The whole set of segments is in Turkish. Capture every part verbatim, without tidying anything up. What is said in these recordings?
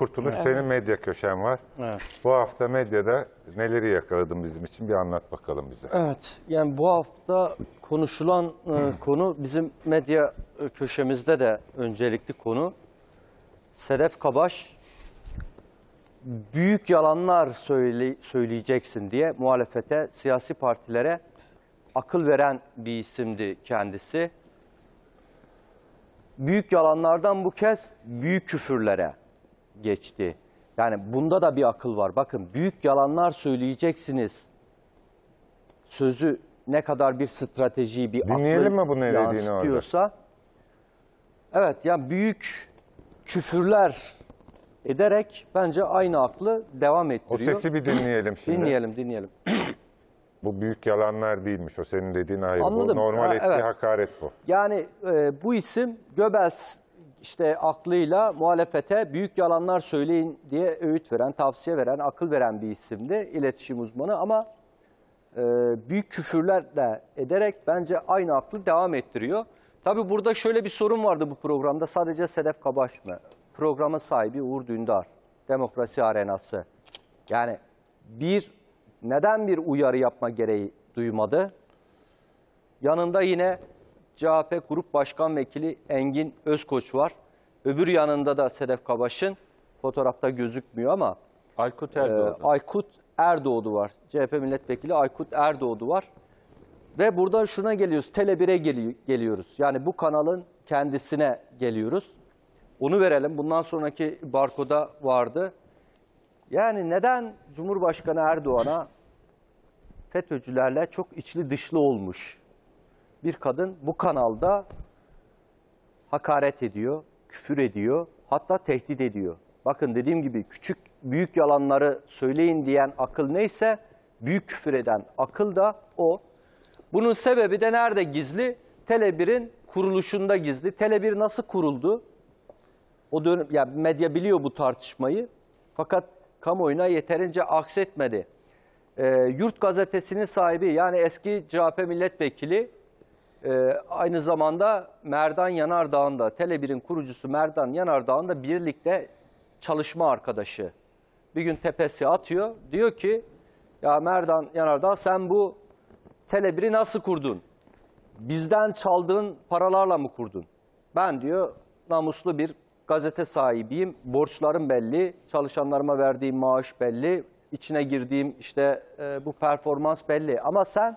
Kurtuluş, Evet. senin medya köşen var. Evet. Bu hafta medyada neleri yakaladın bizim için, bir anlat bakalım bize. Evet, yani bu hafta konuşulan e, konu bizim medya köşemizde de öncelikli konu. Sedef Kabaş büyük yalanlar söyle, söyleyeceksin diye muhalefete, siyasi partilere akıl veren bir isimdi kendisi. Büyük yalanlardan bu kez büyük küfürlere geçti. Yani bunda da bir akıl var. Bakın, büyük yalanlar söyleyeceksiniz sözü ne kadar bir strateji, bir Dinleyelim aklı mi bu ne dediğini yansıtıyorsa. Evet, yani büyük küfürler ederek bence aynı aklı devam O ettiriyor. sesi bir dinleyelim şimdi. Dinleyelim, dinleyelim. Bu büyük yalanlar değilmiş, o senin dediğin ayrı. Anladım. Bu normal Ha, etki, evet. hakaret bu. Yani e, bu isim Göbels işte aklıyla muhalefete büyük yalanlar söyleyin diye öğüt veren, tavsiye veren, akıl veren bir isimdi, iletişim uzmanı. Ama e, büyük küfürler de ederek bence aynı aklı devam ettiriyor. Tabii burada şöyle bir sorun vardı bu programda. Sadece Sedef Kabaş mı? Programın sahibi Uğur Dündar, Demokrasi Arenası. Yani bir neden bir uyarı yapma gereği duymadı? Yanında yine C H P Grup Başkan Vekili Engin Özkoç var. Öbür yanında da Sedef Kabaş'ın, fotoğrafta gözükmüyor ama Aykut e, Erdoğdu. Aykut Erdoğdu var. C H P Milletvekili Aykut Erdoğdu var. Ve burada şuna geliyoruz, Tele bir'e geli geliyoruz. Yani bu kanalın kendisine geliyoruz. Onu verelim. Bundan sonraki barkoda vardı. Yani neden Cumhurbaşkanı Erdoğan'a FETÖ'cülerle çok içli dışlı olmuş bir kadın bu kanalda hakaret ediyor, küfür ediyor, hatta tehdit ediyor. Bakın, dediğim gibi küçük büyük yalanları söyleyin diyen akıl neyse, büyük küfür eden akıl da o. Bunun sebebi de nerede gizli? Tele bir'in kuruluşunda gizli. Tele bir nasıl kuruldu? O dönem, yani medya biliyor bu tartışmayı. Fakat kamuoyuna yeterince aksetmedi. Ee, Yurt Gazetesi'nin sahibi, yani eski C H P milletvekili, e, aynı zamanda Merdan Yanardağ'ın da, Tele bir'in kurucusu Merdan Yanardağ'ın da birlikte çalışma arkadaşı. Bir gün tepesi atıyor. Diyor ki, ya Merdan Yanardağ, sen bu Tele bir'i nasıl kurdun? Bizden çaldığın paralarla mı kurdun? Ben diyor, namuslu bir gazete sahibiyim. Borçlarım belli, çalışanlarıma verdiğim maaş belli, içine girdiğim işte e, bu performans belli. Ama sen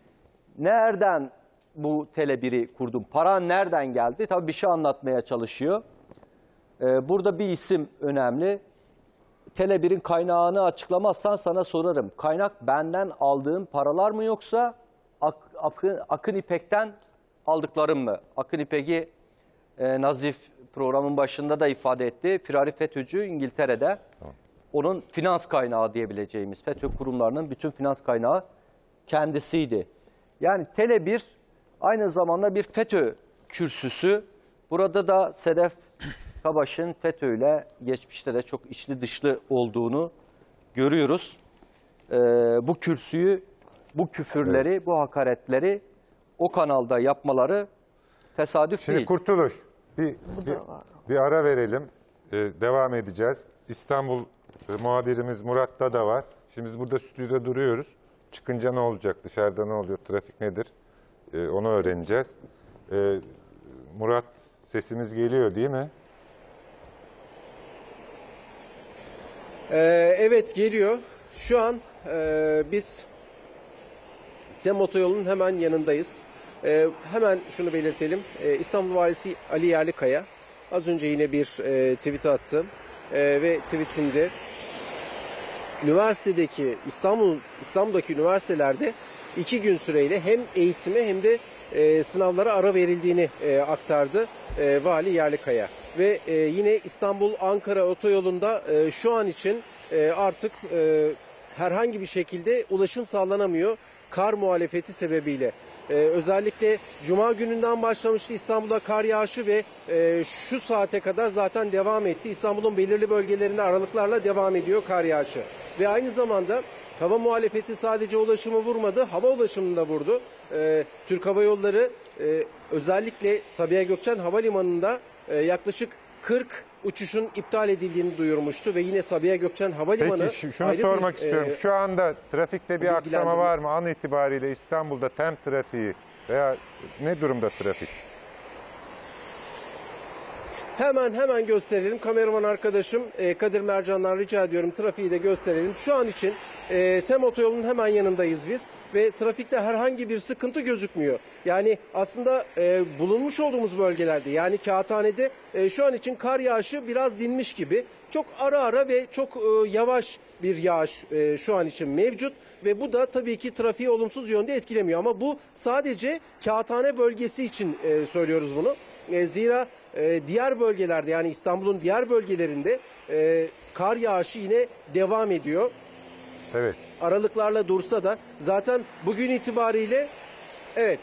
nereden bu Tele bir'i kurdun? Paran nereden geldi? Tabii bir şey anlatmaya çalışıyor. E, burada bir isim önemli. Tele bir'in kaynağını açıklamazsan sana sorarım. Kaynak benden aldığın paralar mı, yoksa Ak, Akın, Akın İpek'ten aldıklarım mı? Akın İpek'i e, Nazif programın başında da ifade etti. Firari FETÖ'cü İngiltere'de. Tamam. Onun finans kaynağı diyebileceğimiz, FETÖ kurumlarının bütün finans kaynağı kendisiydi. Yani Tele bir aynı zamanda bir FETÖ kürsüsü. Burada da Sedef Kabaş'ın FETÖ'yle geçmişte de çok içli dışlı olduğunu görüyoruz. Ee, bu kürsüyü, bu küfürleri, evet, bu hakaretleri o kanalda yapmaları tesadüf Şimdi değil. Kurtuluş, bir, bir, bir ara verelim. Ee, devam edeceğiz. İstanbul e, muhabirimiz Murat'ta da var. Şimdi biz burada stüdyoda duruyoruz. Çıkınca ne olacak, dışarıda ne oluyor, trafik nedir? Ee, onu öğreneceğiz. Ee, Murat, sesimiz geliyor değil mi? Ee, evet, geliyor. Şu an e, biz Tem Otoyolu'nun hemen yanındayız. Ee, hemen şunu belirtelim. Ee, İstanbul Valisi Ali Yerlikaya az önce yine bir e, tweet attı. E, ve tweetinde üniversitedeki İstanbul İstanbul'daki üniversitelerde iki gün süreyle hem eğitime hem de e, sınavlara ara verildiğini e, aktardı e, Vali Yerlikaya. Ve e, yine İstanbul-Ankara otoyolunda e, şu an için e, artık e, herhangi bir şekilde ulaşım sağlanamıyor kar muhalefeti sebebiyle. Ee, özellikle Cuma gününden başlamıştı İstanbul'da kar yağışı ve e, şu saate kadar zaten devam etti. İstanbul'un belirli bölgelerinde aralıklarla devam ediyor kar yağışı. Ve aynı zamanda hava muhalefeti sadece ulaşımı vurmadı, hava ulaşımını da vurdu. Ee, Türk Hava Yolları e, özellikle Sabiha Gökçen Havalimanı'nda e, yaklaşık kırk uçuşun iptal edildiğini duyurmuştu ve yine Sabiha Gökçen Havalimanı... Peki şu- şunu ayrı sormak bir, istiyorum. e, Şu anda trafikte bir aksama bilgilendirme- var mı? An itibariyle İstanbul'da tem trafiği veya ne durumda trafik? Hemen hemen gösterelim. Kameraman arkadaşım e, Kadir Mercan'dan rica ediyorum trafiği de gösterelim. Şu an için e, Tem Otoyolu'nun hemen yanındayız biz ve trafikte herhangi bir sıkıntı gözükmüyor. Yani aslında e, bulunmuş olduğumuz bölgelerde, yani Kağıthane'de e, şu an için kar yağışı biraz dinmiş gibi. Çok ara ara ve çok e, yavaş bir yağış e, şu an için mevcut ve bu da tabii ki trafiği olumsuz yönde etkilemiyor. Ama bu sadece Kağıthane bölgesi için e, söylüyoruz bunu. E, zira e, diğer bölgelerde, yani İstanbul'un diğer bölgelerinde e, kar yağışı yine devam ediyor. Evet. Aralıklarla dursa da zaten bugün itibariyle evet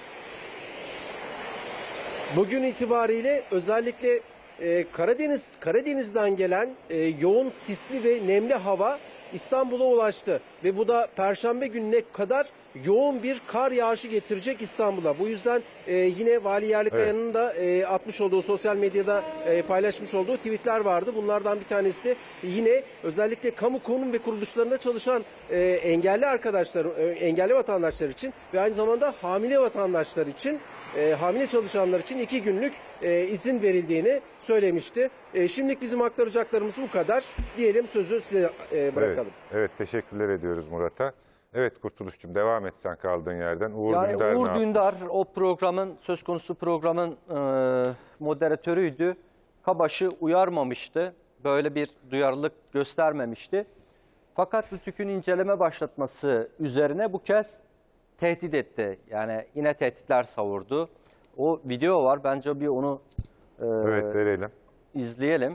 bugün itibariyle özellikle e, Karadeniz Karadeniz'den gelen e, yoğun sisli ve nemli hava İstanbul'a ulaştı ve bu da Perşembe gününe kadar yoğun bir kar yağışı getirecek İstanbul'a. Bu yüzden e, yine Vali Yerlikaya'nın Evet. da e, atmış olduğu, sosyal medyada e, paylaşmış olduğu tweetler vardı. Bunlardan bir tanesi de yine özellikle kamu kurum ve kuruluşlarında çalışan e, engelli arkadaşlar, e, engelli vatandaşlar için ve aynı zamanda hamile vatandaşlar için, e, hamile çalışanlar için iki günlük e, izin verildiğini söylemişti. E, şimdilik bizim aktaracaklarımız bu kadar. Diyelim, sözü size e, bırakalım. Evet, evet, teşekkürler ediyoruz Murat'a. Evet Kurtuluş'cum, devam et sen kaldığın yerden. Uğur Yani Dündar ne Uğur yaptı? Dündar o programın, söz konusu programın e, moderatörüydü. Kabaş'ı uyarmamıştı. Böyle bir duyarlılık göstermemişti. Fakat Rütük'ün inceleme başlatması üzerine bu kez tehdit etti. Yani yine tehditler savurdu. O video var. Bence bir onu e, Evet, verelim. izleyelim.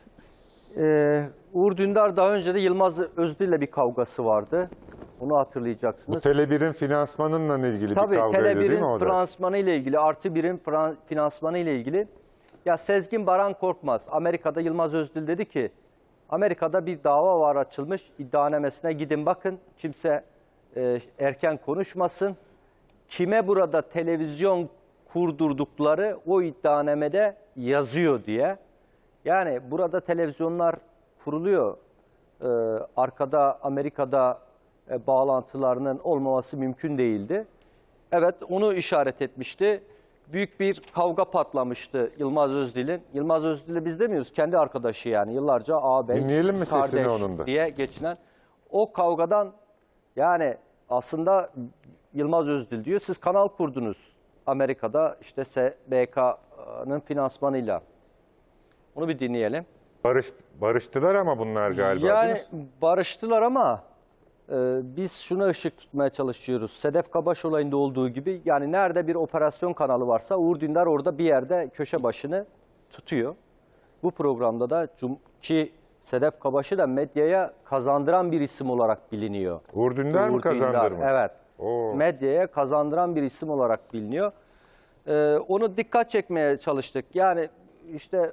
Ee, Uğur Dündar daha önce de Yılmaz Özdil ile bir kavgası vardı. Onu Bu hatırlayacaksınız. Tele bir'in finansmanınla ilgili Tabii bir kavgaydı Tele değil mi bir'in o da? finansmanı ile ilgili, Artı bir'in fran- finansmanı ile ilgili. Ya Sezgin Baran Korkmaz, Amerika'da Yılmaz Özdil dedi ki, Amerika'da bir dava var açılmış, iddianamesine gidin bakın, kimse e, erken konuşmasın. Kime burada televizyon kurdurdukları o iddianamede yazıyor diye. Yani burada televizyonlar kuruluyor. Ee, arkada Amerika'da e, bağlantılarının olmaması mümkün değildi. Evet, onu işaret etmişti. Büyük bir kavga patlamıştı Yılmaz Özdil'in. Yılmaz Özdil'i biz demiyoruz, kendi arkadaşı yani. Yıllarca ağabey, Dinleyelim mi sesini kardeş onun da? diye geçinen. O kavgadan yani aslında Yılmaz Özdil diyor, siz kanal kurdunuz Amerika'da işte S B K'nın finansmanıyla. Onu bir dinleyelim. Barış, barıştılar ama bunlar galiba Yani değil mi? barıştılar ama e, biz şuna ışık tutmaya çalışıyoruz. Sedef Kabaş olayında olduğu gibi, yani nerede bir operasyon kanalı varsa Uğur Dündar orada bir yerde köşe başını tutuyor. Bu programda da cum ki Sedef Kabaş'ı da medyaya kazandıran bir isim olarak biliniyor. Uğur Dündar mı kazandırmış? Evet. Oo. Medyaya kazandıran bir isim olarak biliniyor. Ee, onu dikkat çekmeye çalıştık. Yani işte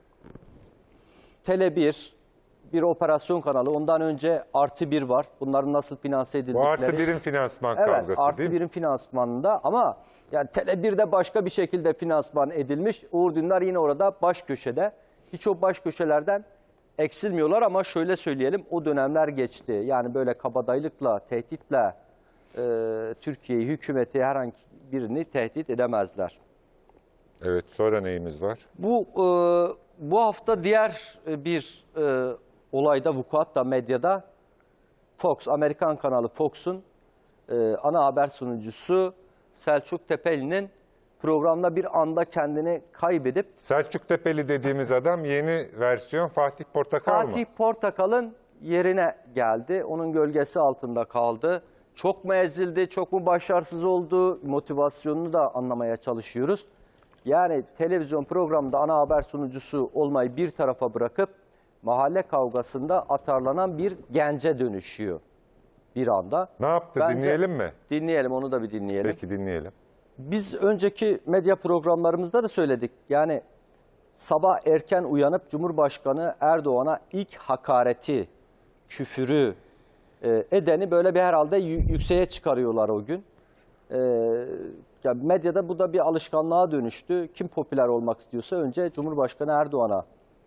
Tele bir, bir operasyon kanalı. Ondan önce Artı bir var. Bunların nasıl finanse Bu edildikleri. Artı bir'in finansman Evet, kavgası Artı değil mi? bir'in finansmanında ama yani Tele bir'de başka bir şekilde finansman edilmiş. Uğur Dündar yine orada baş köşede. Hiç o baş köşelerden eksilmiyorlar ama şöyle söyleyelim, o dönemler geçti. Yani böyle kabadayılıkla, tehditle e, Türkiye'yi, hükümeti, herhangi birini tehdit edemezler. Evet, sonra neyimiz var? Bu e, bu hafta diğer e, bir e, olayda, vukuat da medyada, Fox, Amerikan kanalı Fox'un e, ana haber sunucusu Selçuk Tepeli'nin programda bir anda kendini kaybedip Selçuk Tepeli dediğimiz adam yeni versiyon Fatih Portakal Fatih mı? Portakal'ın yerine geldi. Onun gölgesi altında kaldı. Çok mu ezildi, çok mu başarısız oldu, motivasyonunu da anlamaya çalışıyoruz. Yani televizyon programında ana haber sunucusu olmayı bir tarafa bırakıp mahalle kavgasında atarlanan bir gence dönüşüyor bir anda. Ne yaptı, Bence- dinleyelim mi? Dinleyelim, onu da bir dinleyelim. Peki dinleyelim. Biz önceki medya programlarımızda da söyledik. Yani sabah erken uyanıp Cumhurbaşkanı Erdoğan'a ilk hakareti, küfürü e, edeni böyle bir herhalde yü- yükseğe çıkarıyorlar o gün. E, yani medyada bu da bir alışkanlığa dönüştü. Kim popüler olmak istiyorsa önce Cumhurbaşkanı Erdoğan'a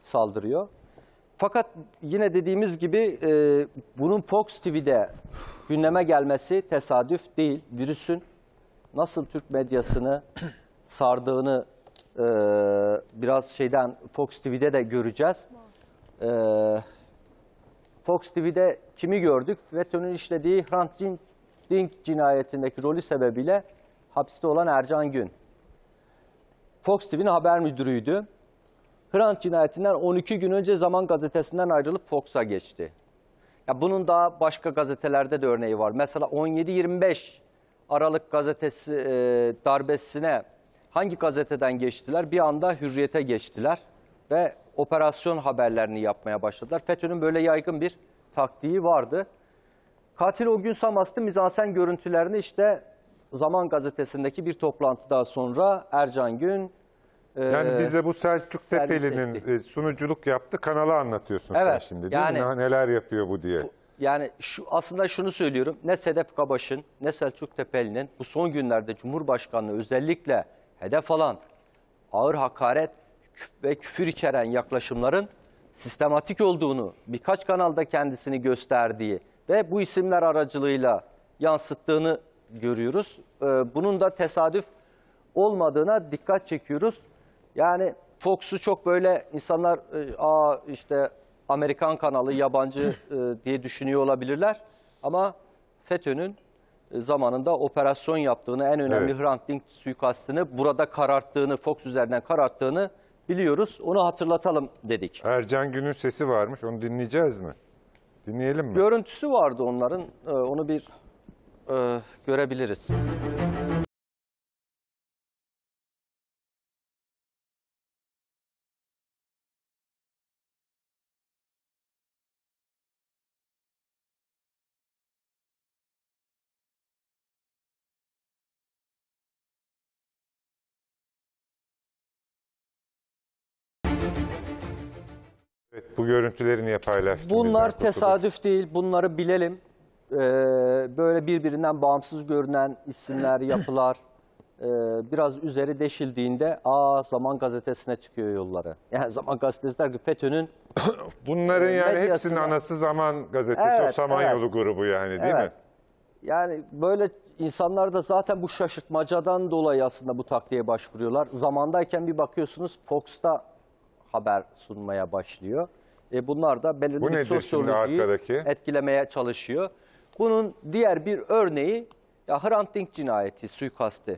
saldırıyor. Fakat yine dediğimiz gibi e, bunun Fox T V'de gündeme gelmesi tesadüf değil. Virüsün nasıl Türk medyasını sardığını e, biraz şeyden Fox T V'de de göreceğiz. E, Fox T V'de kimi gördük? FETÖ'nün işlediği Hrant Dink cinayetindeki rolü sebebiyle hapiste olan Ercan Gün. Fox T V'nin haber müdürüydü. Hrant cinayetinden on iki gün önce Zaman Gazetesi'nden ayrılıp Fox'a geçti. Ya bunun daha başka gazetelerde de örneği var. Mesela on yedi yirmi beş Aralık gazetesi e, darbesine hangi gazeteden geçtiler? Bir anda Hürriyet'e geçtiler ve operasyon haberlerini yapmaya başladılar. FETÖ'nün böyle yaygın bir taktiği vardı. Katil o gün Samast'ı mizansen görüntülerini işte Zaman Gazetesi'ndeki bir toplantıdan sonra Ercan Gün e, Yani bize bu Selçuk servis Tepeli'nin etti. e, sunuculuk yaptı kanalı anlatıyorsun sen Evet, şimdi değil yani- mi? Neler yapıyor bu diye. Yani şu, aslında şunu söylüyorum, ne Sedef Kabaş'ın ne Selçuk Tepeli'nin bu son günlerde Cumhurbaşkanlığı özellikle hedef alan ağır hakaret küf- ve küfür içeren yaklaşımların sistematik olduğunu, birkaç kanalda kendisini gösterdiği ve bu isimler aracılığıyla yansıttığını görüyoruz. Ee, bunun da tesadüf olmadığına dikkat çekiyoruz. Yani Fox'u çok böyle insanlar e, aa işte Amerikan kanalı, yabancı e, diye düşünüyor olabilirler. Ama FETÖ'nün e, zamanında operasyon yaptığını, en önemli Evet. Hrant Dink suikastını burada kararttığını, Fox üzerinden kararttığını biliyoruz. Onu hatırlatalım dedik. Ercan Gün'ün sesi varmış. Onu dinleyeceğiz mi? Dinleyelim mi? Görüntüsü vardı onların. E, onu bir e, görebiliriz. Evet, bu görüntüleri niye paylaştın? Bunlar bizden kurtuluş? tesadüf değil, bunları bilelim. Ee, böyle birbirinden bağımsız görünen isimler, yapılar e, biraz üzeri deşildiğinde aa Zaman Gazetesi'ne çıkıyor yolları. Yani Zaman Gazetesi der ki FETÖ'nün Bunların yani medyasına- hepsinin anası Zaman Gazetesi, Evet, o Samanyolu evet. grubu yani değil Evet. mi? Yani böyle insanlar da zaten bu şaşırtmacadan dolayı aslında bu taktiğe başvuruyorlar. Zamandayken bir bakıyorsunuz Fox'ta haber sunmaya başlıyor. E bunlar da belirli Bu bir nedir şimdi sosyolojiyi arkadaki? etkilemeye çalışıyor. Bunun diğer bir örneği ya Hrant Dink cinayeti, suikasti.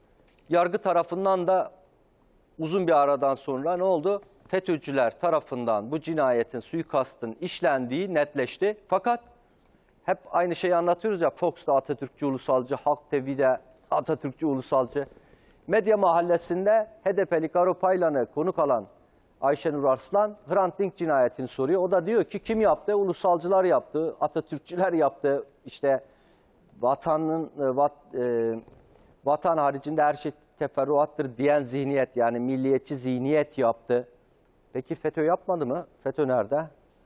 Yargı tarafından da uzun bir aradan sonra ne oldu? FETÖ'cüler tarafından bu cinayetin, suikastın işlendiği netleşti. Fakat hep aynı şeyi anlatıyoruz ya, Fox'ta Atatürkçü ulusalcı, Halk T V'de Atatürkçü ulusalcı. Medya Mahallesi'nde H D P'li Garo Paylan'ı konuk alan Ayşenur Arslan Hrant Dink cinayetini soruyor. O da diyor ki kim yaptı? Ulusalcılar yaptı, Atatürkçüler yaptı. İşte vatanın vat, e, vatan haricinde her şey teferruattır diyen zihniyet, yani milliyetçi zihniyet yaptı. Peki FETÖ yapmadı mı? FETÖ nerede?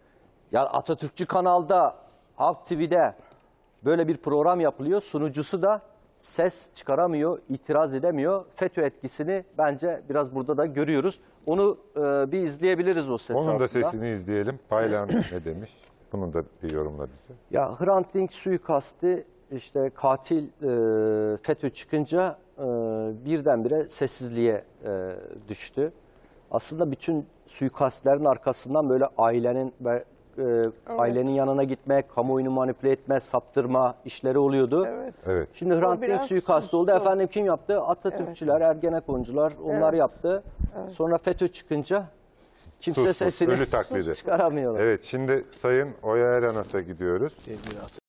Ya Atatürkçü kanalda, Halk T V'de böyle bir program yapılıyor. Sunucusu da ses çıkaramıyor, itiraz edemiyor. FETÖ etkisini bence biraz burada da görüyoruz. Onu e, bir izleyebiliriz o sesi Onun da aslında. sesini izleyelim. Paylan ne demiş? Bunun da bir yorumla bize. Ya Hrant Dink suikastı, işte katil e, FETÖ çıkınca e, birdenbire sessizliğe e, düştü. Aslında bütün suikastlerin arkasından böyle ailenin ve e, ailenin yanına gitme, kamuoyunu manipüle etme, saptırma işleri oluyordu. Evet. Evet. Şimdi Hrant Dink biraz suikastı oldu. sustu. Efendim kim yaptı? Atatürkçüler, Ergenekoncular onlar Evet. yaptı. Sonra FETÖ çıkınca kimse Sus, sus, sesini ölü taklidi. çıkaramıyorlar. Evet, şimdi Sayın Oya Eranat'a gidiyoruz.